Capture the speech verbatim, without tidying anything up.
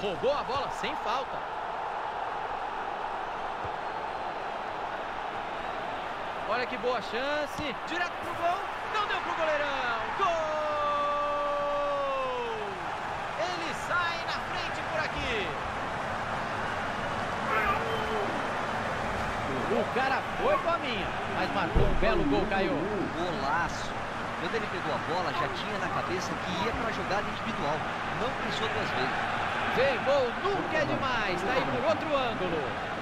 Roubou a bola sem falta. Olha que boa chance. Direto pro gol. Não deu pro goleirão. Gol! Ele sai na frente por aqui. O cara foi com a minha, mas marcou um belo gol, Caio. Golaço. Quando ele pegou a bola, já tinha na cabeça que ia para a jogada individual. Não pensou duas vezes. Vem gol, nunca é demais. Tá aí por outro ângulo.